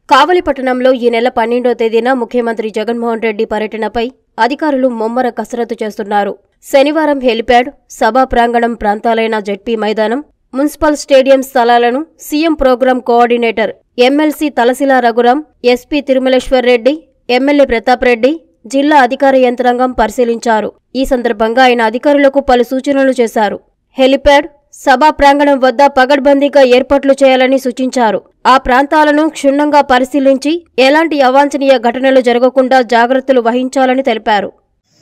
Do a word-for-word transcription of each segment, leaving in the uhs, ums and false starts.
కావలి పట్టణంలో ఈ నెల పన్నెండో తేదీన ముఖ్యమంత్రి జగన్మోహన్ రెడ్డి పర్యటనపై అధికారులు ముమ్మర కసరత్తు చేస్తున్నారు. శనివారం హెలిప్యాడ్, సభా ప్రాంగణం ప్రాంతాలైన జెడ్పీ మైదానం, మున్సిపల్ స్టేడియం స్థలాలను CM program coordinator MLC Talasila Raghuram, SP Tirumaleshwar Reddy, MLA Pratap Reddy, జిల్లా అధికార యంత్రాంగం పరిశీలించారు. ఈ సందర్భంగా ఆయన అధికారులకు పలు సూచనలు చేశారు. హెలిప్యాడ్, సభా ప్రాంగణం వద్ద పగడ్బందీగా ఏర్పాట్లు చేయాలని సూచించారు. ఆ ప్రాంతాలను క్షుణ్ణంగా పరిశీలించి ఎలాంటి అవాంఛనీయ ఘటనలు జరగకుండా జాగ్రత్తలు వహించాలని తెలిపారు.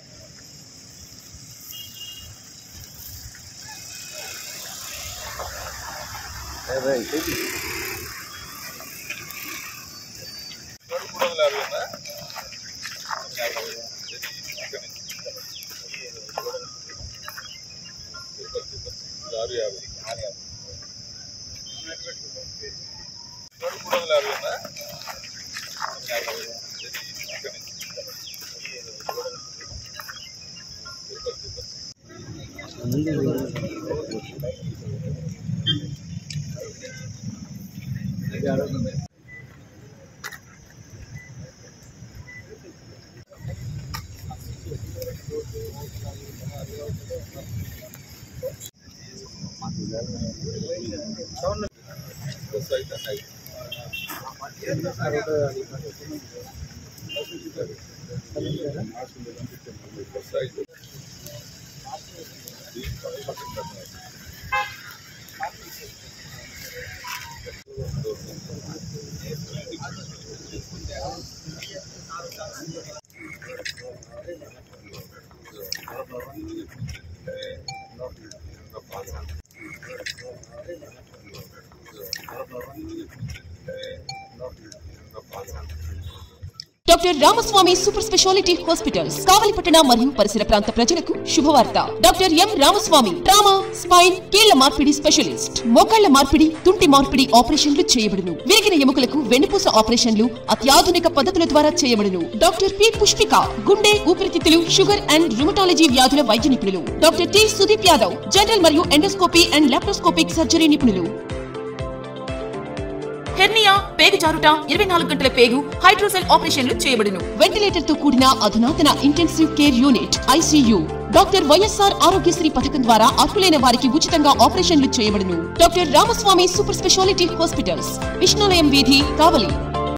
Doctor Ramaswamy super speciality hospitals కావలిపట్టణ మరియు పరిసర ప్రాంత ప్రజలకు శుభవార్త. Doctor M Ramaswamy trauma, spine, కీళ్ల మార్పిడి స్పెషలిస్ట్. మోకాళ్ల మార్పిడి, తుంటి మార్పిడి ఆపరేషన్లు చేయబడును. విరిగిన ఎముకలకు వెన్నుపూస ఆపరేషన్లు అత్యాధునిక పద్ధతుల ద్వారా చేయబడును. డాక్టర్ పి పుష్పిక గుండె, ఊపిరితిత్తులు, షుగర్ అండ్ రుమటాలజీ వ్యాధుల వైద్య నిపుణులు. Doctor T Sudeep Yadav general మరియు ఎండోస్కోపీ అండ్ లాప్రోస్కోపిక్ సర్జరీ నిపుణులు. హెర్నియా, పేగు జారుట, ఇరవై నాలుగు గంటల పేగు, హైడ్రోసెల్ ఆపరేషన్లు చేయబడును. వెంటిలేటర్ తో కూడిన అధునాతన intensive care unit ICU. Doctor YSR Aarogyasri పథకం ద్వారా అర్హులైన వారికి ఉచితంగా ఆపరేషన్లు చేయబడును. Doctor Ramaswamy super speciality hospitals, Vishnulayam వీధి, కావలి.